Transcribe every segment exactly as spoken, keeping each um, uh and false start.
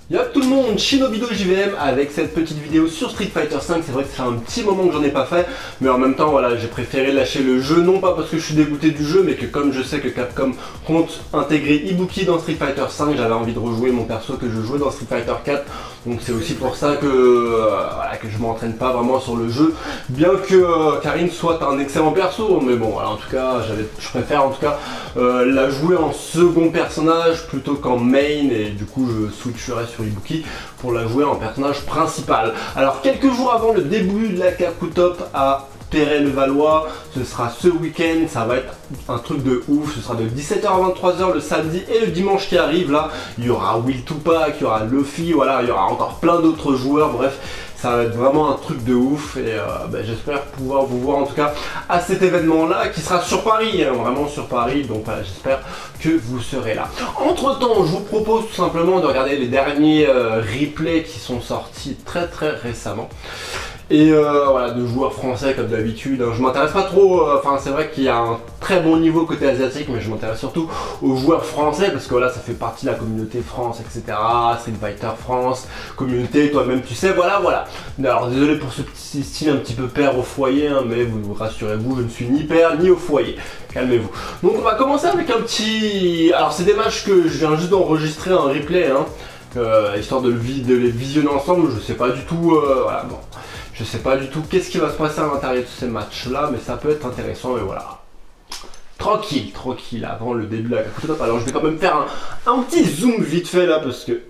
Yop tout le monde, Shinobido J V M avec cette petite vidéo sur Street Fighter cinq. C'est vrai que ça fait un petit moment que j'en ai pas fait, mais en même temps voilà, j'ai préféré lâcher le jeu, non pas parce que je suis dégoûté du jeu, mais que comme je sais que Capcom compte intégrer Ibuki dans Street Fighter cinq, j'avais envie de rejouer mon perso que je jouais dans Street Fighter quatre. Donc c'est aussi pour ça que, euh, voilà, que je m'entraîne pas vraiment sur le jeu, bien que euh, Karin soit un excellent perso, mais bon voilà, en tout cas je préfère en tout cas euh, la jouer en second personnage plutôt qu'en main, et du coup je switcherai sur Ibuki pour la jouer en personnage principal. Alors quelques jours avant le début de la Capcom à Perret-le-Valois, ce sera ce week-end, ça va être un truc de ouf, ce sera de dix-sept heures à vingt-trois heures le samedi et le dimanche qui arrive. Là il y aura Will Tupac, il y aura Luffy, voilà, il y aura encore plein d'autres joueurs, bref ça va être vraiment un truc de ouf, et euh, bah, j'espère pouvoir vous voir en tout cas à cet événement là qui sera sur Paris, hein, vraiment sur Paris, donc voilà, j'espère que vous serez là. Entre temps je vous propose tout simplement de regarder les derniers euh, replays qui sont sortis très très récemment. Et euh, voilà, de joueurs français comme d'habitude, hein. Je m'intéresse pas trop, enfin euh, c'est vrai qu'il y a un très bon niveau côté asiatique, mais je m'intéresse surtout aux joueurs français parce que voilà, ça fait partie de la communauté France, et cetera. Street Fighter France, communauté, toi-même tu sais, voilà voilà. Alors désolé pour ce petit style un petit peu père au foyer, hein, mais vous rassurez-vous, je ne suis ni père ni au foyer. Calmez-vous. Donc on va commencer avec un petit... Alors c'est des matchs que je viens juste d'enregistrer un replay, hein, euh, histoire de, le vi de les visionner ensemble, je sais pas du tout, euh, voilà bon. Je sais pas du tout qu'est-ce qui va se passer à l'intérieur de ces matchs-là, mais ça peut être intéressant, et voilà. Tranquille, tranquille, avant le début de la Capcom. Alors je vais quand même faire un, un petit zoom vite fait là, parce que...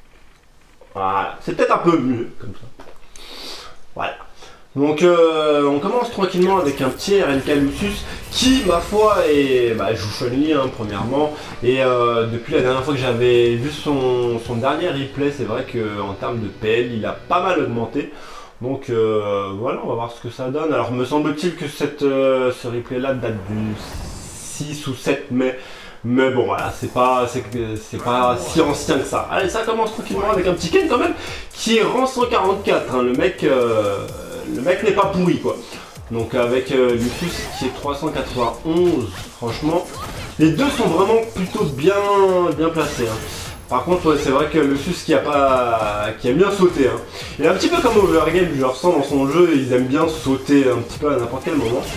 Voilà, c'est peut-être un peu mieux, comme ça. Voilà. Donc euh, on commence tranquillement avec un petit R N K Lucius qui, ma foi, est, bah, joue Chun-Li hein, premièrement, et euh, depuis la dernière fois que j'avais vu son, son dernier replay, c'est vrai qu'en termes de P L, il a pas mal augmenté. Donc euh, voilà, on va voir ce que ça donne. Alors me semble-t-il que cette, euh, ce replay là date du six ou sept mai. Mais bon voilà, c'est pas, c'est pas si ancien que ça. Allez, ça commence tranquillement avec un petit Ken quand même qui est rang cent quarante-quatre. Hein. Le mec, euh, le mec n'est pas pourri quoi. Donc avec euh, Lucius qui est trois cent quatre-vingt-onze, franchement, les deux sont vraiment plutôt bien, bien placés. Hein. Par contre, ouais, c'est vrai que Lucius qui a pas, qui aime bien sauter. Hein. Il est un petit peu comme Overgame, je ressens dans son jeu, ils aiment bien sauter un petit peu à n'importe quel moment.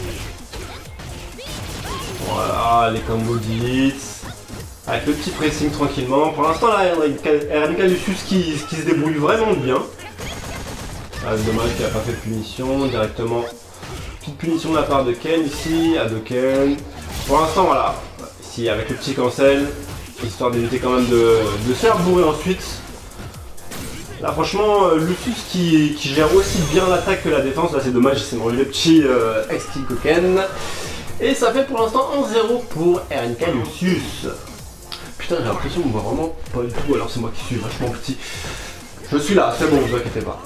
Voilà, les combos d'hits. Avec le petit pressing tranquillement. Pour l'instant, là, R N K Lucius qui, qui se débrouille vraiment bien. Ah, dommage qu'il n'a pas fait de punition directement. Petite punition de la part de Ken ici, Hadoken. Pour l'instant, voilà. Ici, avec le petit cancel. Histoire d'éviter quand même de, de se faire bourrer ensuite. Là franchement, Lucius qui, qui gère aussi bien l'attaque que la défense. Là c'est dommage, il s'est mangé le petit euh, X-Koken. Et ça fait pour l'instant un zéro pour R N K Lucius. Putain, j'ai l'impression qu'on voit vraiment pas du tout, alors c'est moi qui suis vachement petit. Je suis là, c'est bon, ne vous inquiétez pas.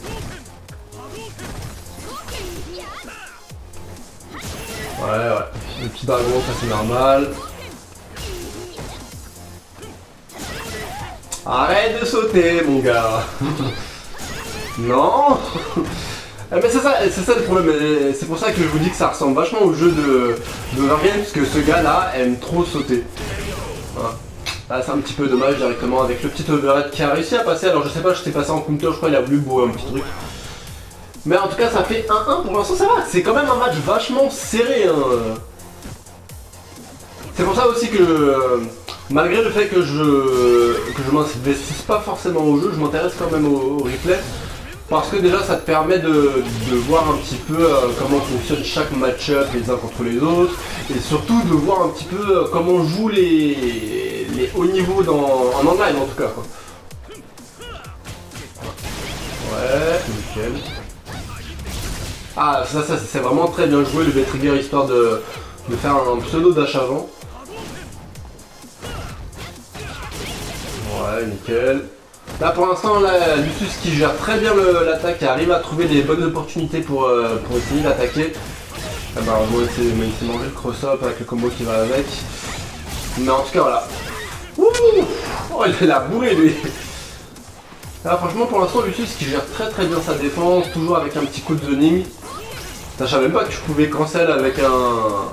Ouais, ouais, le petit dragon, ça c'est normal. Arrête de sauter, mon gars. Non. Mais c'est ça, c'est ça le problème. C'est pour ça que je vous dis que ça ressemble vachement au jeu de, de Overgame, parce que ce gars-là aime trop sauter. Voilà. Là, c'est un petit peu dommage directement avec le petit overhead qui a réussi à passer. Alors je sais pas, je t'ai passé en counter, je crois qu'il a voulu bourrer un petit truc. Mais en tout cas, ça fait un un pour l'instant, ça va. C'est quand même un match vachement serré. Hein. C'est pour ça aussi que... Malgré le fait que je que je m'investisse pas forcément au jeu, je m'intéresse quand même au, au replay. Parce que déjà ça te permet de, de voir un petit peu euh, comment fonctionne chaque match-up les uns contre les autres. Et surtout de voir un petit peu euh, comment jouent les, les hauts niveaux dans, en online en tout cas. Quoi. Ouais, nickel. Ah ça, ça c'est vraiment très bien joué le V-Trigger histoire de, de faire un pseudo dash avant. Ouais, nickel. Là pour l'instant, Lucius qui gère très bien l'attaque et arrive à trouver des bonnes opportunités pour, euh, pour essayer d'attaquer. Ah bah bon, il s'est mangé le cross-up avec le combo qui va avec. Mais en tout cas voilà. Ouh, oh il a bourré lui. Là franchement pour l'instant Lucius qui gère très très bien sa défense, toujours avec un petit coup de zoning. Je savais même pas que je pouvais cancel avec un...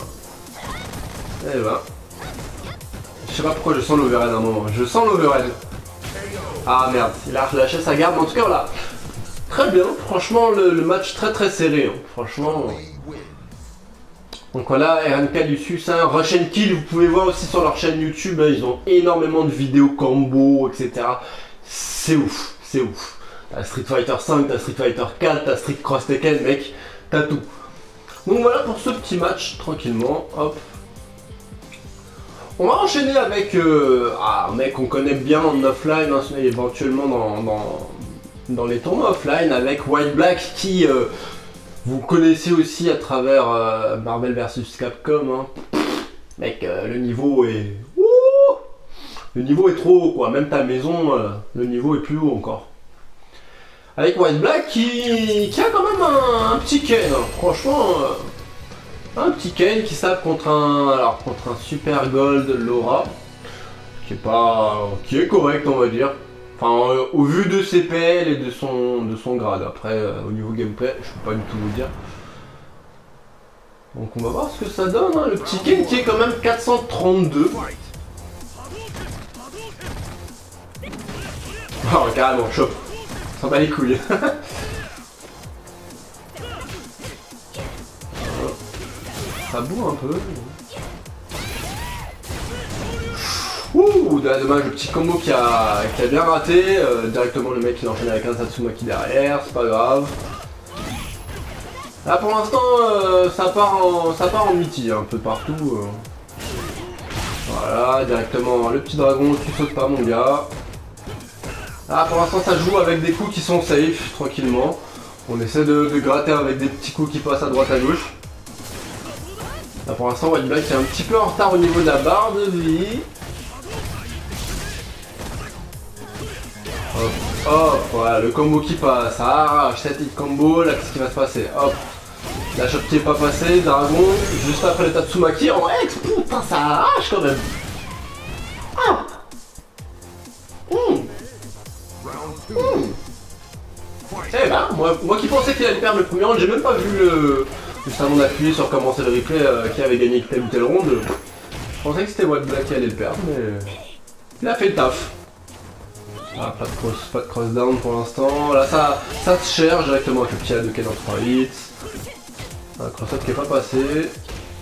Eh ben... Je sais pas pourquoi je sens l'overhead à un moment. Je sens l'overhead. Ah merde, il a relâché sa garde, mais en tout cas voilà. Très bien, franchement le, le match très très serré, hein. Franchement. Donc voilà, R N K Lucius, hein, Rush and Kill, vous pouvez voir aussi sur leur chaîne YouTube, hein, ils ont énormément de vidéos combo, et cetera. C'est ouf, c'est ouf. T'as Street Fighter cinq, t'as Street Fighter quatre, t'as Street Cross Tekken, mec, t'as tout. Donc voilà pour ce petit match, tranquillement, hop. On va enchaîner avec euh, ah, un mec qu'on connaît bien en offline, hein, éventuellement dans, dans, dans les tournois offline, avec White Black qui, euh, vous connaissez aussi à travers euh, Marvel versus. Capcom. Hein. Mec, euh, le niveau est... Ouh, le niveau est trop haut, quoi. Même ta maison, euh, le niveau est plus haut encore. Avec White Black qui, qui a quand même un, un petit Ken, hein. Franchement... Euh, un petit Ken qui tape contre un, alors, contre un Super Gold Laura, qui est pas, qui est correct on va dire. Enfin, euh, au vu de ses P L et de son, de son grade. Après, euh, au niveau gameplay, je peux pas du tout vous dire. Donc on va voir ce que ça donne. Hein. Le petit Ken qui est quand même quatre cent trente-deux. Oh carrément, chope. Ça bat les couilles. Ça boue un peu. Ouh, dommage, le petit combo qui a, qui a bien raté. Euh, directement le mec il enchaîne avec un Tatsumaki derrière, c'est pas grave. Là pour l'instant euh, ça part en ça part en miti un peu partout. Euh. Voilà, directement le petit dragon, tu sautes pas mon gars. Là pour l'instant ça joue avec des coups qui sont safe, tranquillement. On essaie de, de gratter avec des petits coups qui passent à droite à gauche. Là pour l'instant White Black est un petit peu en retard au niveau de la barre de vie. Hop, hop, voilà, le combo qui passe, ça arrache cette hit combo, là qu'est-ce qui va se passer? Hop, la shot qui est pas passée, dragon, juste après le Tatsumaki en ex, putain ça arrache quand même. Ah. Mmh. Mmh. Eh ben, moi, moi qui pensais qu'il allait perdre le premier round, j'ai même pas vu le... Juste avant d'appuyer sur commencer le replay euh, qui avait gagné tel ou tel round. Je pensais que c'était White Black qui allait le perdre, mais... Il a fait le taf. Ah, pas de cross, pas de cross down pour l'instant. Là ça, ça se cherche directement avec le petit Hadouken en trois hits. Un cross up qui est pas passé.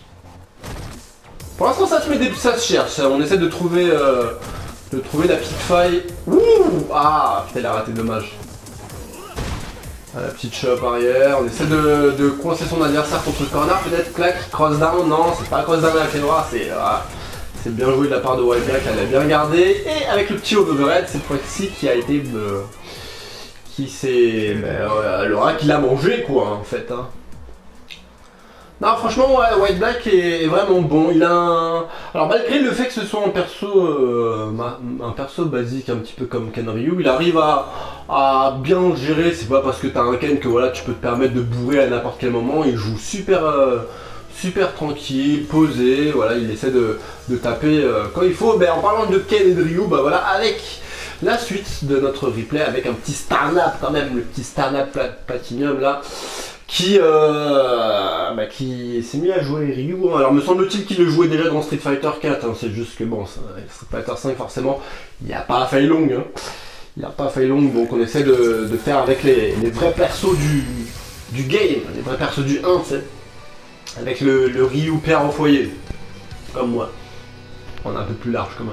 Pour l'instant ça se met des, ça se cherche. On essaie de trouver, euh, de trouver la petite faille. Ouh, ah putain il a raté, dommage. Ah, la petite chop arrière. On essaie de, de coincer son adversaire contre le corner. Peut-être clac, cross down. Non, c'est pas cross down avec les noirs, c'est. Ah. C'est bien joué de la part de White Black, elle a bien gardé. Et avec le petit overhead cette fois-ci qui a été... Euh, qui s'est... Ben, ouais, Laura qui l'a mangé quoi en fait. Hein. Non franchement ouais, White Black est, est vraiment bon. Il a un... Alors malgré le fait que ce soit un perso, euh, un perso basique un petit peu comme Ken Ryu, il arrive à, à bien gérer. C'est pas parce que t'as un Ken que voilà tu peux te permettre de bourrer à n'importe quel moment. Il joue super... Euh, super tranquille, posé, voilà, il essaie de, de taper euh, quand il faut. Ben, en parlant de Ken et de Ryu, bah voilà, avec la suite de notre replay, avec un petit Starnap quand même, le petit Starnap Plat Platinum là, qui, euh, bah, qui s'est mis à jouer Ryu. Alors me semble-t-il qu'il le jouait déjà dans Street Fighter quatre, hein, c'est juste que bon, ça, Street Fighter cinq forcément, il n'y a pas Fei Long, hein. Il n'y a pas Fei Long, donc on essaie de, de faire avec les, les vrais persos du, du game, les vrais persos du un, tu sais. Avec le, le Ryu père au foyer, comme moi. On est un peu plus large quand même.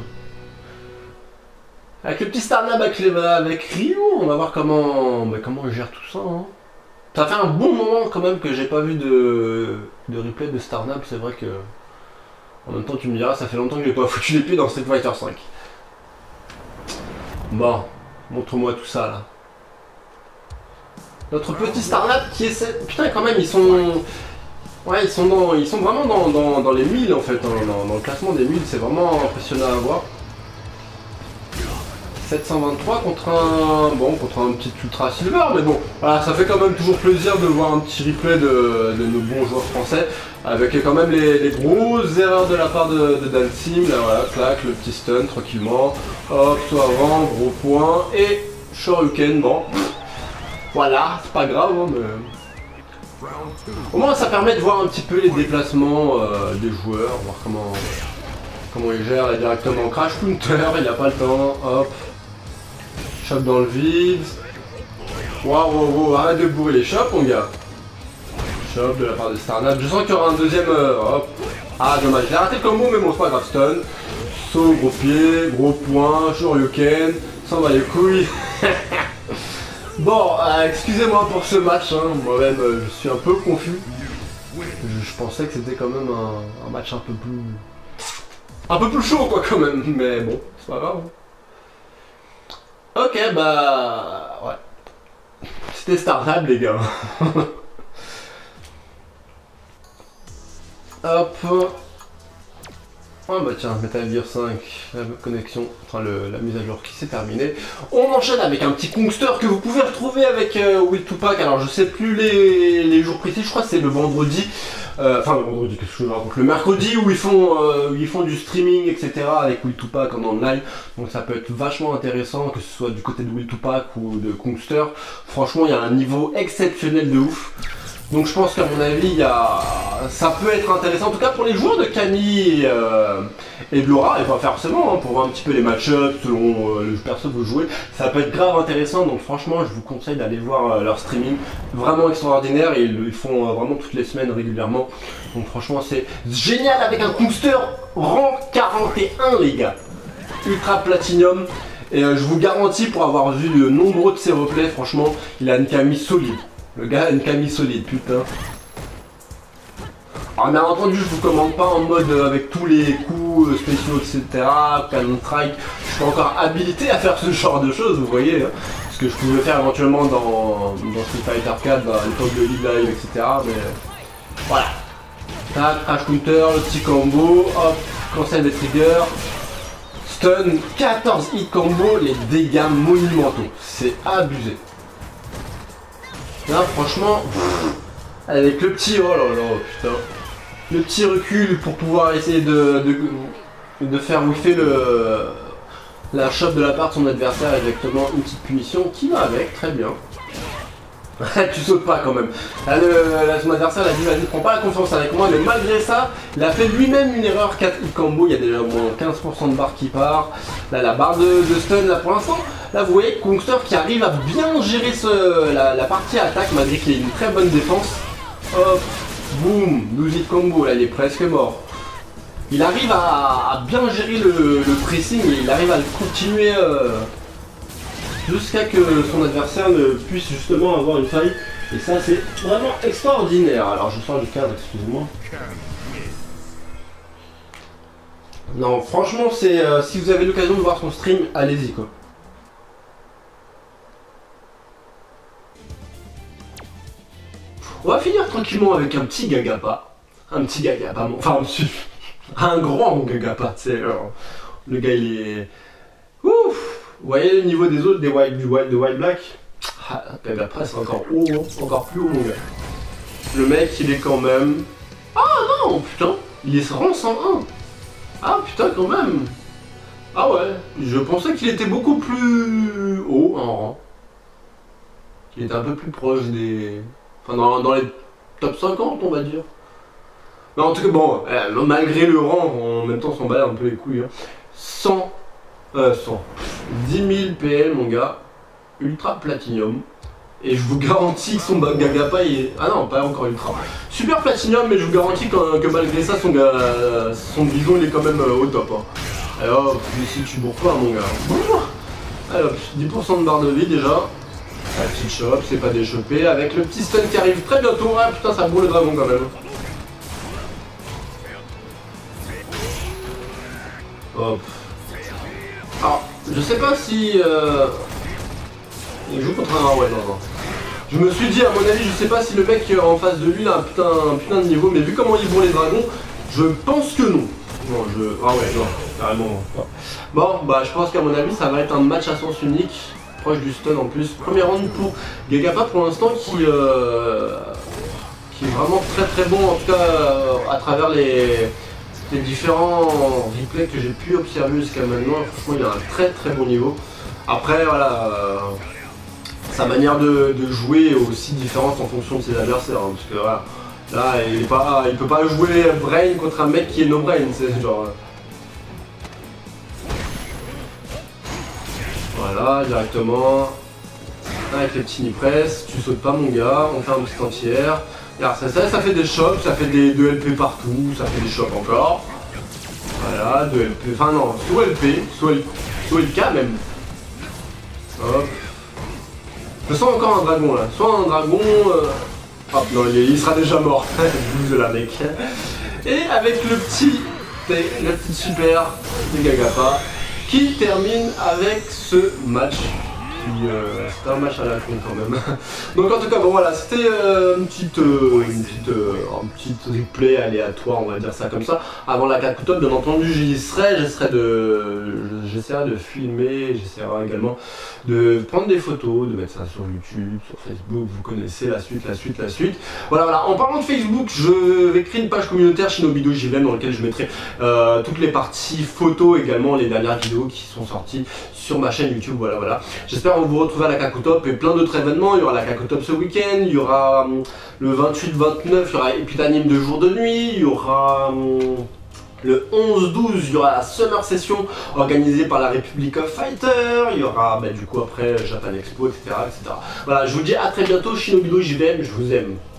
Avec le petit Starnap avec, avec Ryu, on va voir comment, bah, comment il gère tout ça. Hein. Ça fait un bon moment quand même que j'ai pas vu de, de replay de Starnap, c'est vrai que... En même temps tu me diras, ça fait longtemps que j'ai pas foutu les pieds dans Street Fighter cinq. Bon, montre-moi tout ça là. Notre petit Starnap qui essaie... Putain quand même ils sont... Ouais, ils sont, dans, ils sont vraiment dans, dans, dans les mille en fait, hein, dans, dans le classement des mille, c'est vraiment impressionnant à voir. sept cent vingt-trois contre un, bon, contre un petit Ultra Silver, mais bon, voilà, ça fait quand même toujours plaisir de voir un petit replay de, de nos bons joueurs français, avec quand même les, les grosses erreurs de la part de, de Dalsim, là voilà, clac, le petit stun tranquillement, hop, soit avant, gros point, et Shoryuken, bon, voilà, c'est pas grave, hein, mais... Au moins ça permet de voir un petit peu les déplacements euh, des joueurs, voir comment, comment ils gèrent là, directement. Crash Counter, il n'a pas le temps, hop. Chop dans le vide. Waouh, waouh, waouh, arrête de bourrer les chops, mon gars. Chop de la part de Starnap. Je sens qu'il y aura un deuxième. Euh, hop. Ah, dommage, j'ai raté le combo, mais bon, c'est pas grave. Stun. Saut, gros pied, gros point, Shoryuken. S'en va les couilles. Bon, euh, excusez-moi pour ce match, hein. Moi-même, euh, je suis un peu confus. Je, je pensais que c'était quand même un, un match un peu plus. Un peu plus chaud, quoi, quand même. Mais bon, c'est pas grave. Ok, bah. Ouais. C'était Starnap, les gars. Hop. Ah bah tiens, Metal Gear cinq, la connexion, enfin le, la mise à jour qui s'est terminée. On enchaîne avec un petit Kongster que vous pouvez retrouver avec euh, Will to Pack. Alors je sais plus les, les jours précis, je crois que c'est le vendredi. Euh, enfin le vendredi, qu'est-ce que je raconte, le mercredi où ils font euh, où ils font du streaming, et cetera avec Will to Pack en online. Donc ça peut être vachement intéressant, que ce soit du côté de Will to Pack ou de Kongster. Franchement, il y a un niveau exceptionnel de ouf. Donc je pense qu'à mon avis, il y a... ça peut être intéressant, en tout cas pour les joueurs de Camille et, euh, et de Laura, et pas forcément, hein, pour voir un petit peu les match-ups selon euh, le perso que vous jouez, ça peut être grave intéressant. Donc franchement, je vous conseille d'aller voir euh, leur streaming, vraiment extraordinaire, et ils le font euh, vraiment toutes les semaines régulièrement. Donc franchement, c'est génial avec un Kongster rang quarante et un, les gars, ultra platinum. Et euh, je vous garantis, pour avoir vu de nombreux de ses replays, franchement, il a une Camille solide. Le gars a une Camille solide, putain. Alors bien entendu, je vous commande pas en mode euh, avec tous les coups euh, spéciaux, et cetera. Cannon Strike, je suis pas encore habilité à faire ce genre de choses, vous voyez. Hein. Ce que je pouvais faire éventuellement dans, dans Street Fighter quatre, à l'époque de League Live, et cetera. Mais voilà. Tac, crash counter, le petit combo, hop, cancel des triggers. Stun, quatorze hit combo, les dégâts monumentaux. C'est abusé. Là franchement, pff, avec le petit, oh là là, putain, le petit recul pour pouvoir essayer de, de, de faire whiffer le, la shot de la part de son adversaire, exactement une petite punition qui va avec, très bien. Tu sautes pas quand même. Là, le, là son adversaire a dit vas-y, prends pas la confiance avec moi, mais malgré ça, il a fait lui-même une erreur, quatre hit combo, il y a déjà au moins quinze pour cent de barre qui part. Là la barre de, de stun là pour l'instant, là vous voyez Kongster qui arrive à bien gérer ce, la, la partie attaque malgré qu'il ait une très bonne défense. Hop, boum, douze hit combo, là il est presque mort. Il arrive à, à bien gérer le, le pressing et il arrive à le continuer euh, jusqu'à que son adversaire ne puisse justement avoir une faille. Et ça c'est vraiment extraordinaire. Alors je sors du cadre, excusez-moi. Non franchement c'est euh, si vous avez l'occasion de voir son stream, allez-y quoi. On va finir tranquillement avec un petit Gagapa. Un petit Gagapa, enfin un grand Gagapa, tu sais. Le gars il est... Ouf. Vous voyez le niveau des autres, des wild, du wild, de Wild Black. Ah, Gagapa c'est encore haut, hein, encore plus haut mon gars. Le mec il est quand même... Ah non, putain, il est rang cent un. Ah putain quand même. Ah ouais, je pensais qu'il était beaucoup plus haut en rang. Il était un peu plus proche des... Enfin dans, dans les top cinquante on va dire. Mais en tout cas bon, euh, malgré le rang, en même temps on s'en bat un peu les couilles. Hein. cent, euh, cent, dix mille P L mon gars, ultra platinum. Et je vous garantis que son Gagapa il est... Ah non, pas encore ultra. Super platinum, mais je vous garantis que, que malgré ça son, ga... son bison il est quand même euh, au top. Hein. Alors ici tu bourres pas mon gars. Alors dix pour cent de barre de vie déjà. La petite shop, c'est pas déchopé, avec le petit stun qui arrive très bientôt. Ah putain, ça bourre le dragon quand même. Hop. Alors, je sais pas si... Euh... Il joue contre un... Ouais, non, non. Je me suis dit, à mon avis, je sais pas si le mec en face de lui a un putain, un putain de niveau, mais vu comment il bourre les dragons, je pense que non. Non, je... Ah ouais, non, carrément. Non. Bon, bah je pense qu'à mon avis, ça va être un match à sens unique. Proche du stun en plus. Premier round pour Gagapa pour l'instant qui, euh, qui est vraiment très très bon en tout cas euh, à travers les, les différents replays que j'ai pu observer jusqu'à maintenant. Franchement il a un très très bon niveau. Après voilà, euh, sa manière de, de jouer est aussi différente en fonction de ses adversaires. Hein, parce que voilà, là il est pas, il peut pas jouer brain contre un mec qui est no brain. C'est genre... Voilà, directement. Avec les petits nip-press, tu sautes pas mon gars, on fait un petit entière. Alors ça, ça, ça fait des chocs, ça fait des deux L P partout, ça fait des chocs encore. Voilà, deux L P, enfin non, soit L P, soit, soit L K même. Hop. Je sens encore un dragon là, soit un dragon... Euh... Hop, non, il, il sera déjà mort, de la mec. Et avec le petit, la petite super de Gagapa, qui termine avec ce match. Euh, c'était un match à la con quand même. Donc en tout cas bon voilà, c'était euh, une petite euh, une petite euh, un petit replay aléatoire, on va dire ça comme ça. Avant la Kakuto, bien entendu j'y serai, j'essaierai de j'essaierai de filmer, j'essaierai également de prendre des photos, de mettre ça sur YouTube, sur Facebook, vous connaissez la suite, la suite, la suite. Voilà voilà, en parlant de Facebook, je vais créer une page communautaire Shinobido J V M dans laquelle je mettrai euh, toutes les parties photos, également les dernières vidéos qui sont sorties sur ma chaîne YouTube, voilà voilà. J'espère vous retrouver à la Kakutop et plein d'autres événements. Il y aura la Kakutop ce week-end, il y aura hum, le vingt-huit vingt-neuf, il y aura Epitanime de jour de nuit, il y aura hum, le onze douze, il y aura la Summer Session organisée par la Republic of Fighters, il y aura bah, du coup après Japan Expo, et cetera, et cetera. Voilà, je vous dis à très bientôt, Shinobido J V M, je vous aime.